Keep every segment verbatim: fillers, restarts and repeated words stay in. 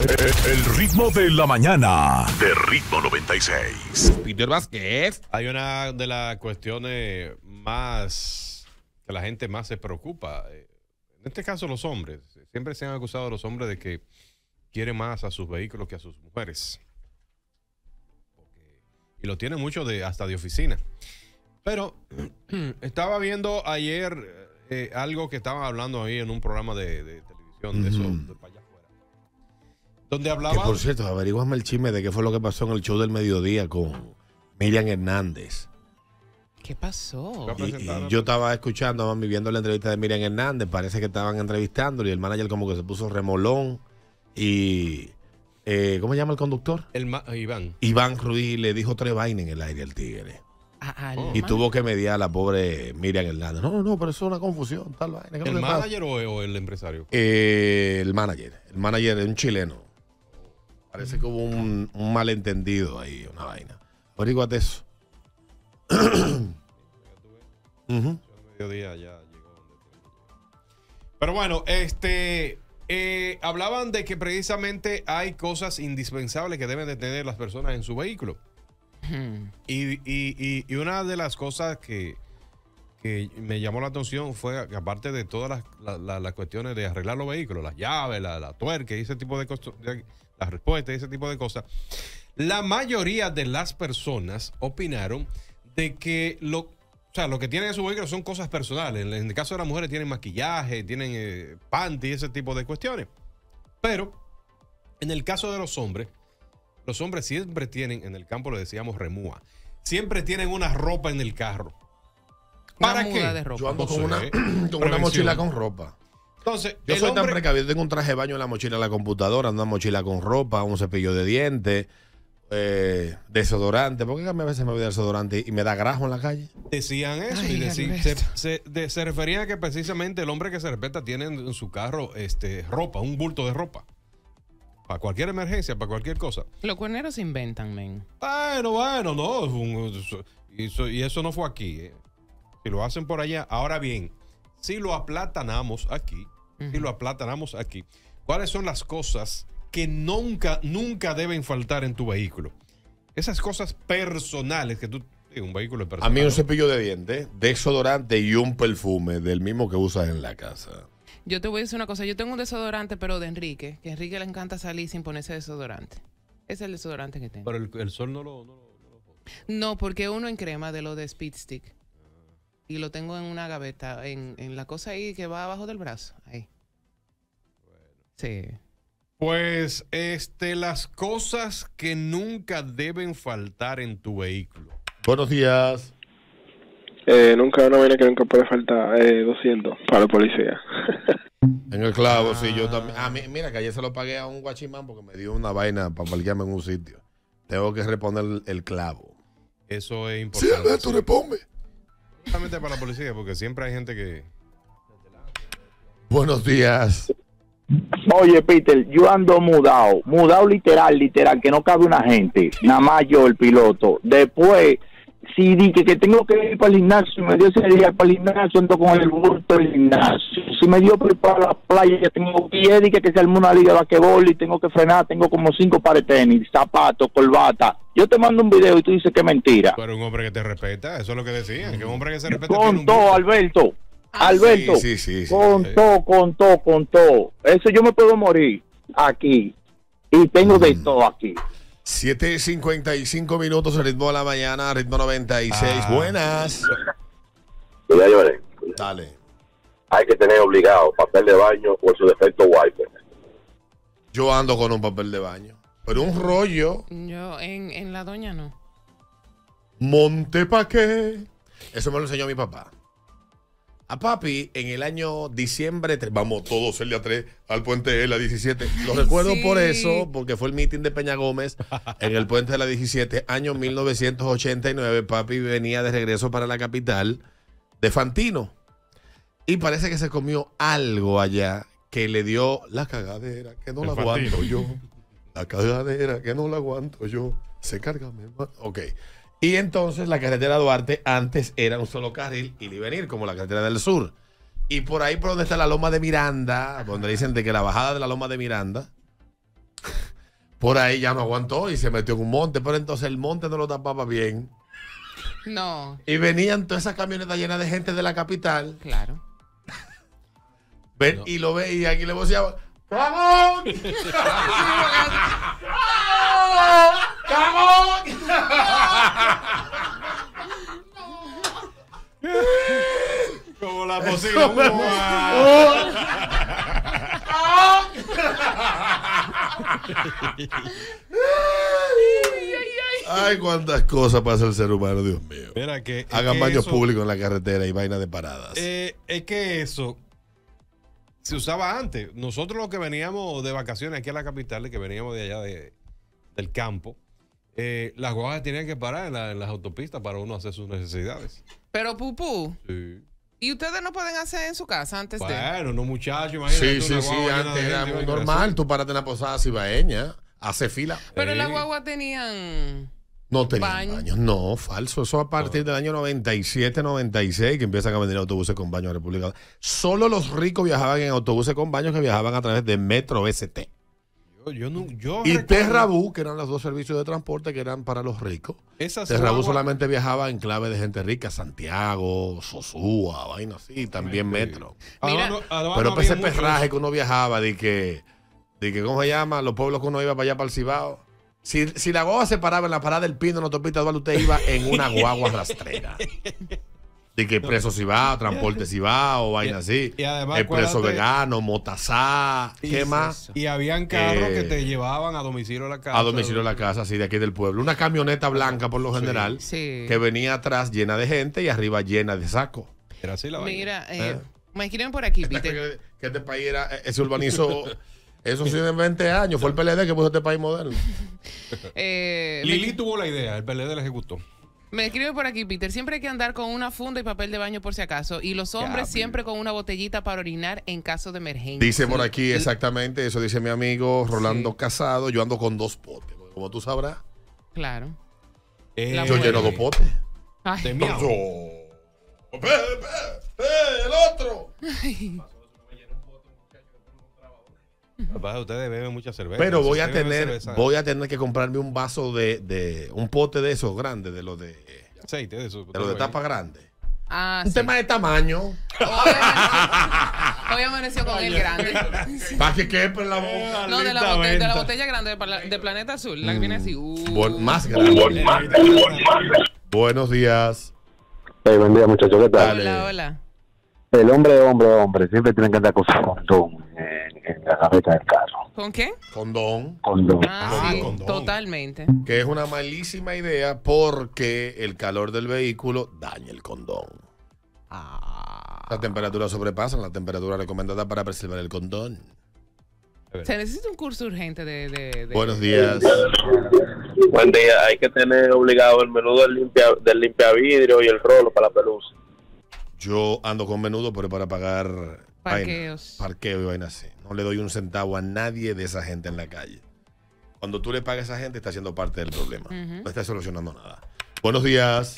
El ritmo de la mañana de Ritmo noventa y seis. Peter Vázquez. Hay una de las cuestiones más que la gente más se preocupa. En este caso los hombres. Siempre se han acusado a los hombres de que quieren más a sus vehículos que a sus mujeres. Y lo tienen mucho de, hasta de oficina. Pero estaba viendo ayer eh, algo que estaban hablando ahí en un programa de, de televisión de eso, de para allá afuera. Donde hablaban... Que por cierto, averíguame el chisme de qué fue lo que pasó en el show del mediodía con Miriam Hernández. ¿Qué pasó? Y, y yo estaba escuchando, mami, viendo la entrevista de Miriam Hernández. Parece que estaban entrevistándolo y el manager como que se puso remolón. Y... Eh, ¿cómo se llama el conductor? El ma Iván. Iván Ruiz le dijo tres vainas en el aire al tigre. Ah, oh. Y tuvo que mediar a la pobre Miriam Hernández. No, no, pero eso es una confusión. Tal vaina. ¿El manager o, o el empresario? Eh, el manager. El manager es un chileno. Parece que hubo un, un malentendido ahí, una vaina. Averíguate eso. uh-huh. Mediodía ya llegó. Pero bueno, este... Eh, hablaban de que precisamente hay cosas indispensables que deben de tener las personas en su vehículo. Hmm. Y, y, y, y una de las cosas que, que me llamó la atención fue que aparte de todas las, la, la, las cuestiones de arreglar los vehículos, las llaves, la, la tuerca y ese tipo de cosas, las respuestas y ese tipo de cosas, la mayoría de las personas opinaron de que lo... O sea, lo que tienen en su vehículo son cosas personales. En el caso de las mujeres tienen maquillaje, tienen eh, panty, ese tipo de cuestiones. Pero, en el caso de los hombres, los hombres siempre tienen, en el campo le decíamos remúa, siempre tienen una ropa en el carro. ¿Para una qué? Muda de ropa. Yo ando con, una, con una mochila con ropa. Entonces, yo soy hombre... tan precavido, tengo un traje de baño en la mochila de la computadora, ando una mochila con ropa, un cepillo de dientes. Eh, desodorante, porque a veces me voy de desodorante y me da grajo en la calle. Decían eso. Ay, y deci se, se, de, se referían a que precisamente el hombre que se respeta tiene en, en su carro este, ropa, un bulto de ropa. Para cualquier emergencia, para cualquier cosa. Los cuerneros se inventan, men. Bueno, bueno, no. Y eso, y eso no fue aquí. Eh. Si lo hacen por allá. Ahora bien, si lo aplatanamos aquí, uh-huh. si lo aplatanamos aquí, ¿cuáles son las cosas que nunca, nunca deben faltar en tu vehículo? Esas cosas personales que tú... Un vehículo personal. A mí un cepillo de dientes, desodorante y un perfume del mismo que usas en la casa. Yo te voy a decir una cosa. Yo tengo un desodorante, pero de Enrique. Que a Enrique le encanta salir sin ponerse desodorante. Ese es el desodorante que tengo. Pero el, el sol no lo... No, lo, no, lo no, porque uno en crema de lo de Speed Stick. Y lo tengo en una gaveta. En, en la cosa ahí que va abajo del brazo. Ahí. Bueno. Sí. Pues, este, las cosas que nunca deben faltar en tu vehículo. Buenos días. Eh, nunca, una vaina que nunca puede faltar, eh, doscientos para la policía. En el clavo, ah. sí, yo también. Ah, mira, que ayer se lo pagué a un guachimán porque me dio una vaina para parquearme en un sitio. Tengo que reponer el, el clavo. Eso es importante. Sí, esto responde. Solamente para la policía, porque siempre hay gente que... Buenos días. Oye, Peter, yo ando mudado, mudado literal, literal, que no cabe una gente, nada más yo, el piloto. Después, si dije que tengo que ir para el gimnasio, me dio ese día para el gimnasio, ando con el bulto del gimnasio. Si me dio por ir para la playa, ya tengo que dije que se armó una liga de basquetbol y tengo que frenar, tengo como cinco pares de tenis, zapatos, corbata. Yo te mando un video y tú dices que es mentira. Pero un hombre que te respeta, eso es lo que decían, que un hombre que se respeta... Con todo, Alberto. Alberto, sí, sí, sí, con sí. todo, con todo, con todo. Eso yo me puedo morir aquí. Y tengo mm. de todo aquí. siete cincuenta y cinco minutos, el ritmo de la mañana, ritmo noventa y seis. Ah. Buenas. Ya, Lloré. Dale. Hay que tener obligado papel de baño o su defecto wiper. Yo ando con un papel de baño. Pero un rollo. Yo en, en la doña no. Monte pa' qué. Eso me lo enseñó mi papá. A papi, en el año diciembre, vamos todos el día tres al puente de la diecisiete. Lo recuerdo sí. por eso, porque fue el meeting de Peña Gómez en el puente de la diecisiete, año mil novecientos ochenta y nueve. Papi venía de regreso para la capital de Fantino. Y parece que se comió algo allá que le dio la cagadera, que no el la Fantino. aguanto yo. La cagadera, que no la aguanto yo. Se carga, mi hermano. Ok. Y entonces la carretera Duarte antes era un solo carril ir y venir, como la carretera del sur. Y por ahí por donde está la loma de Miranda, donde dicen de que la bajada de la loma de Miranda, por ahí ya no aguantó y se metió en un monte, pero entonces el monte no lo tapaba bien. No. Y venían todas esas camionetas llenas de gente de la capital. Claro. Ven, No. y lo veían y le voceaban, ¡Camón! ¡Camón! Como la bocina. Ay, cuántas cosas pasa el ser humano, Dios mío. Mira que. es Hagan que baños eso- públicos en la carretera y vainas de paradas. Eh, es que eso se usaba antes. Nosotros los que veníamos de vacaciones aquí a la capital, que veníamos de allá de, del campo, eh, las guaguas tenían que parar en, la- en las autopistas para uno hacer sus necesidades. Pero, Pupú, Sí. ¿y ustedes no pueden hacer en su casa antes de...? Bueno, no muchachos, imagínate. Sí, una sí, sí, guagua llena de antes era gente, muy imagínate normal. así. Tú paraste en la posada cibaeña, hace fila. Pero Sí. las guaguas tenían... No tenían Baño. baños. No, falso. Eso a partir del año noventa y siete, noventa y seis que empiezan a vender autobuses con baños en República Dominicana. Solo los ricos viajaban en autobuses con baños que viajaban a través de Metro S T. Yo, yo no, yo Y recuerdo- Terrabú, que eran los dos servicios de transporte que eran para los ricos. esas Terrabú guaguas- solamente viajaba en clave de gente rica, Santiago, Sosúa, vaina así, también Metro. Además, Mira, no- además Pero no para ese había mucho perraje eso. que uno viajaba, de que, de que, ¿cómo se llama? Los pueblos que uno iba para allá, para el Cibao. Si, si la guagua se paraba en la parada del Pino, en la autopista Duarte, usted iba en una guagua rastrera. De que preso Cibao, transporte Cibao, vaina así. y además, Expreso acuérdate- vegano, Motazá, ¿qué Y- más? Y habían carros Eh, que te llevaban a domicilio a la casa. A domicilio de la casa, así de aquí del pueblo. Una camioneta blanca por lo general, Sí. que venía atrás llena de gente y arriba llena de saco. Era así la vaina. Mira, eh, ¿Eh? me escriben por aquí, Peter. que, que este país era, eh, se urbanizó. Eso sí, en veinte años. Fue el P L D que puso este país moderno. Eh, me- Lili tuvo la idea, el P L D la ejecutó. Me escribe por aquí, Peter. Siempre hay que andar con una funda y papel de baño por si acaso. Y los hombres Ya, siempre con una botellita para orinar en caso de emergencia. Dice por aquí exactamente, eso dice mi amigo Rolando Sí. Casado. Yo ando con dos potes. porque Como tú sabrás, Claro. Eh, La yo buena. lleno dos potes. Ay, de miau. Yo. ¡Pe, pe, pe, el otro! Papá, ustedes beben mucha cerveza. Pero voy Si a ustedes beben tener, cerveza, voy a tener que comprarme un vaso de, de un pote de esos grandes, de los de, de aceite de eso. los de tapa grande. Ah, Un sí. tema de tamaño. Hoy amaneció, hoy amaneció con el grande. Para que quepe en la boca. No, de la, botella, de la botella grande de, pala- de Planeta Azul. La que viene así. Uh. Buen- más grande. Buenos días. Hey, buen día, muchachos, ¿qué tal? Dale. Hola, hola. El hombre, hombre, hombre, siempre tiene que andar con su condón en, en la gaveta del carro. ¿Con qué? Condón. Condón. Ah, sí, condón. totalmente. Que es una malísima idea porque el calor del vehículo daña el condón. Ah. Las temperaturas sobrepasan la temperatura recomendada para preservar el condón. Se necesita un curso urgente de... de, de- Buenos días. Buen día, hay que tener obligado el menú del limpia, del limpiavidrio y el rolo para la pelusa. Yo ando con menudo, pero para pagar Parqueos. vaina, parqueo y vaina así. No le doy un centavo a nadie de esa gente en la calle. Cuando tú le pagas a esa gente, está siendo parte del problema. Ujú. No está solucionando nada. Buenos días.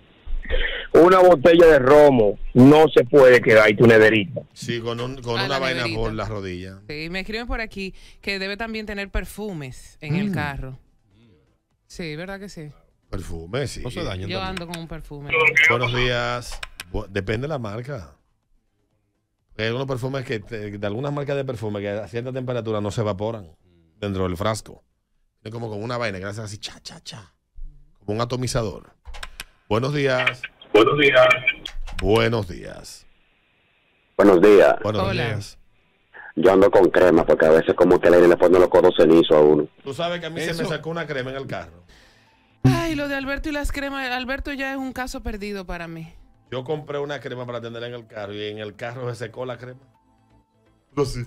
Una botella de romo no se puede quedar en tu nederita. Sí, con, un- con A una la vaina neverita. por la rodilla. Sí, me escriben por aquí que debe también tener perfumes en el carro. Sí, ¿verdad que sí? Perfume, sí. No se dañan Yo también. ando con un perfume. Buenos días. Bu- Depende de la marca. Hay algunos perfumes que, te- de algunas marcas de perfume que a cierta temperatura no se evaporan dentro del frasco. Es como con una vaina que hace así, cha, cha, cha. Como un atomizador. Buenos días. Buenos días. Buenos días. Buenos días. Buenos Hola. días. Yo ando con crema porque a veces como que el aire le pone los codos cenizos a uno. Tú sabes que a mí se Eso. me sacó una crema en el carro. Ay, lo de Alberto y las cremas. Alberto ya es un caso perdido para mí. Yo compré una crema para tenerla en el carro y en el carro se secó la crema. No sé.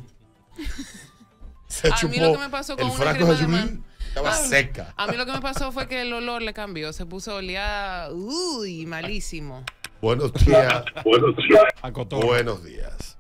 Se A mí lo que me pasó con el una frasco crema se de chupó, man- estaba Ah, seca. A mí lo que me pasó fue que el olor le cambió. Se puso, olía, uy, malísimo. Buenos días. A cotorra. Buenos días.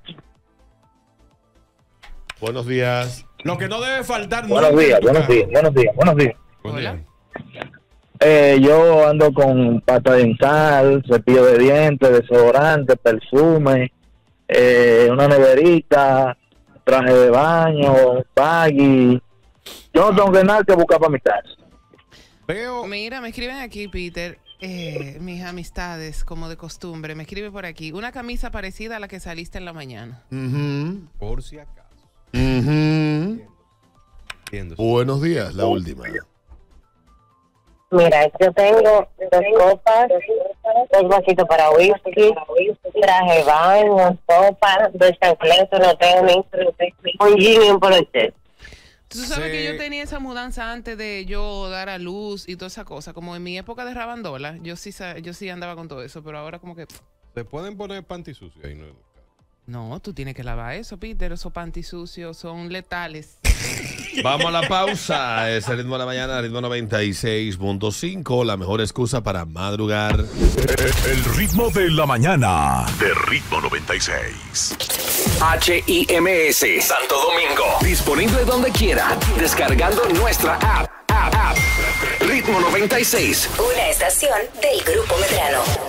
Buenos días. Lo que no debe faltar Buenos nunca días, en tu buenos carro. días, buenos días, buenos días. Buen Hola. día. Eh, yo ando con pasta dental, cepillo de dientes, desodorante, perfume, eh, una neverita, traje de baño, baggy, Yo no tengo que nada que buscar para mi casa. Veo. Mira, me escriben aquí, Peter. Eh, mis amistades, como de costumbre, me escribe por aquí. Una camisa parecida a la que saliste en la mañana. Ujú, Por si acaso. ujú. Entiendo. Buenos días, la última. Mira, yo tengo dos copas, dos vasitos para whisky, traje de baño, sopa, dos chancletas, no tenis, un jean y un poloche. Tú sabes Sí. que yo tenía esa mudanza antes de yo dar a luz y toda esa cosa. Como en mi época de Rabandola, yo sí, sa- yo sí andaba con todo eso, pero ahora como que... Se pueden poner panty sucio ahí, ¿no? No, tú tienes que lavar eso, Peter. Esos panty sucios son letales. Vamos a la pausa. Es el ritmo de la mañana, ritmo noventa y seis punto cinco. La mejor excusa para madrugar. El ritmo de la mañana de Ritmo noventa y seis. H I M S Santo Domingo. Disponible donde quiera. Descargando nuestra app. app, app. Ritmo noventa y seis. Una estación del Grupo Medrano.